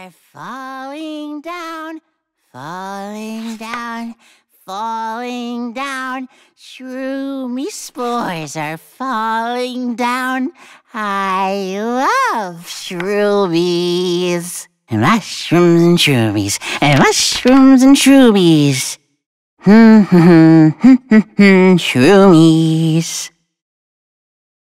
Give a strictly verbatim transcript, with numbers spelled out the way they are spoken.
are falling down, falling down, falling down. Shroomy spores are falling down. I love shroomies. And mushrooms and shroomies, and mushrooms and shroomies. Hmm, hmm, hmm, hmm, hmm, shroomies.